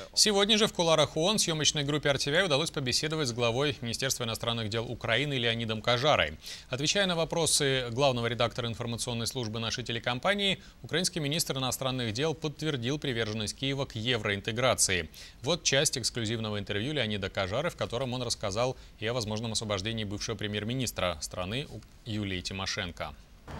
Сегодня же в кулуарах ООН съемочной группе RTVI удалось побеседовать с главой Министерства иностранных дел Украины Леонидом Кажарой. Отвечая на вопросы главного редактора информационной службы нашей телекомпании, украинский министр иностранных дел подтвердил приверженность Киева к евроинтеграции. Вот часть эксклюзивного интервью Леонида Кажары, в котором он рассказал и о возможном освобождении бывшего премьер-министра страны Юлии Тимошенко.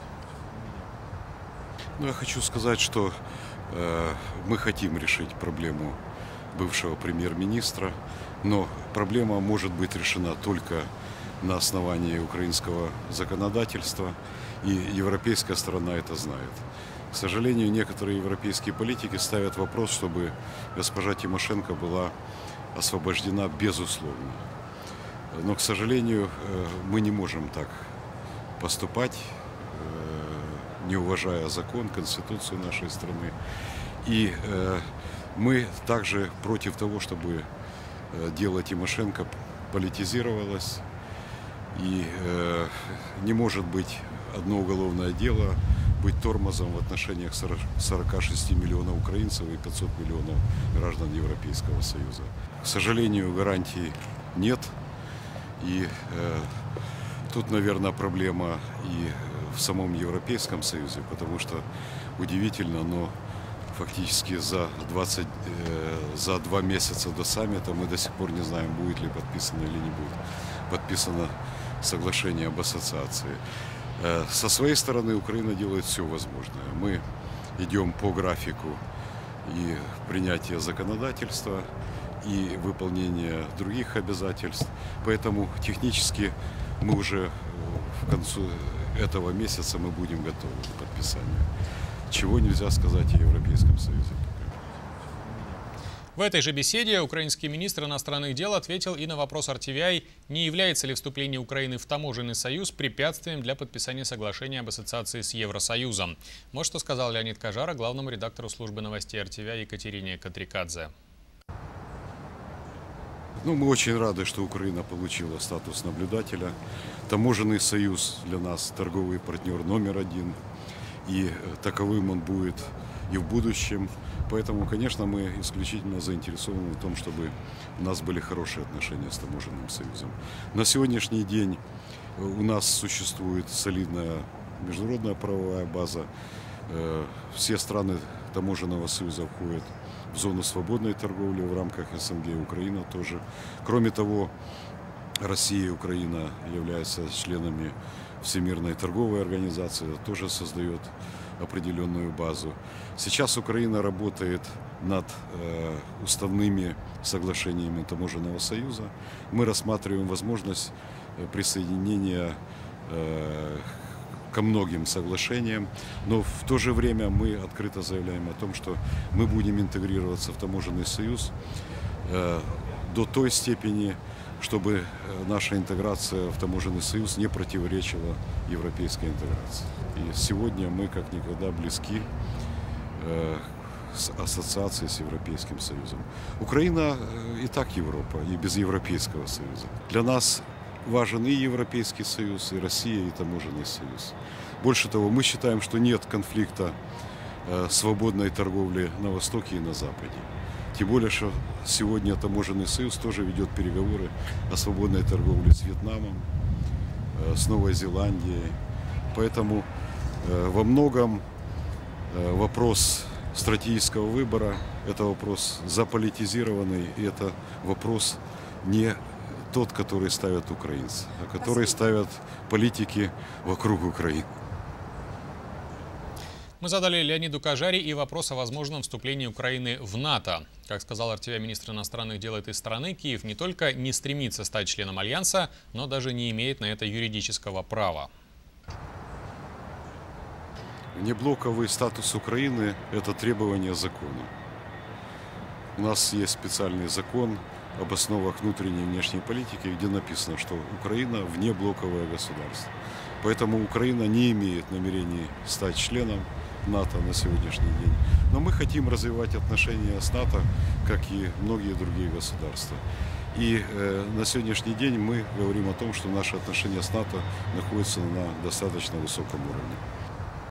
Я хочу сказать, что мы хотим решить проблему бывшего премьер-министра, но проблема может быть решена только на основании украинского законодательства, и европейская сторона это знает. К сожалению, некоторые европейские политики ставят вопрос, чтобы госпожа Тимошенко была освобождена безусловно. Но, к сожалению, мы не можем так поступать, не уважая закон, конституцию нашей страны. И мы также против того, чтобы дело Тимошенко политизировалось. И не может быть одно уголовное дело быть тормозом в отношениях 46 миллионов украинцев и 500 миллионов граждан Европейского Союза. К сожалению, гарантий нет. И тут, наверное, проблема и в самом Европейском Союзе, потому что удивительно, но фактически за 2 месяца до саммита мы до сих пор не знаем, будет ли подписано или не будет подписано соглашение об ассоциации. Со своей стороны Украина делает все возможное. Мы идем по графику и принятия законодательства, и выполнения других обязательств. Поэтому технически мы уже в концу этого месяца мы будем готовы к подписанию. Чего нельзя сказать о Европейском Союзе. В этой же беседе украинский министр иностранных дел ответил и на вопрос RTVI, не является ли вступление Украины в таможенный союз препятствием для подписания соглашения об ассоциации с Евросоюзом. Вот что сказал Леонид Кажара главному редактору службы новостей RTVI Екатерине Катрикадзе. Мы очень рады, что Украина получила статус наблюдателя. Таможенный союз для нас торговый партнер номер один. И таковым он будет и в будущем. Поэтому, конечно, мы исключительно заинтересованы в том, чтобы у нас были хорошие отношения с таможенным союзом. На сегодняшний день у нас существует солидная международная правовая база. Все страны таможенного союза входят в зону свободной торговли в рамках СНГ, Украина тоже. Кроме того, Россия и Украина являются членами Всемирной торговой организации, это тоже создает определенную базу. Сейчас Украина работает над уставными соглашениями таможенного союза. Мы рассматриваем возможность присоединения ко многим соглашениям, но в то же время мы открыто заявляем о том, что мы будем интегрироваться в таможенный союз до той степени, чтобы наша интеграция в таможенный союз не противоречила европейской интеграции. И сегодня мы как никогда близки с ассоциацией с Европейским Союзом. Украина и так Европа, и без Европейского Союза. Для нас важен и Европейский Союз, и Россия, и таможенный союз. Больше того, мы считаем, что нет конфликта свободной торговли на Востоке и на Западе. Тем более, что сегодня таможенный союз тоже ведет переговоры о свободной торговле с Вьетнамом, с Новой Зеландией. Поэтому во многом вопрос стратегического выбора – это вопрос заполитизированный, и это вопрос не тот, который ставят украинцы, а который ставят политики вокруг Украины. Мы задали Леониду Кажаре и вопрос о возможном вступлении Украины в НАТО. Как сказал RTVI министр иностранных дел этой страны, Киев не только не стремится стать членом Альянса, но даже не имеет на это юридического права. Внеблоковый статус Украины – это требование закона. У нас есть специальный закон об основах внутренней и внешней политики, где написано, что Украина – внеблоковое государство. Поэтому Украина не имеет намерений стать членом НАТО на сегодняшний день. Но мы хотим развивать отношения с НАТО, как и многие другие государства. И на сегодняшний день мы говорим о том, что наши отношения с НАТО находятся на достаточно высоком уровне.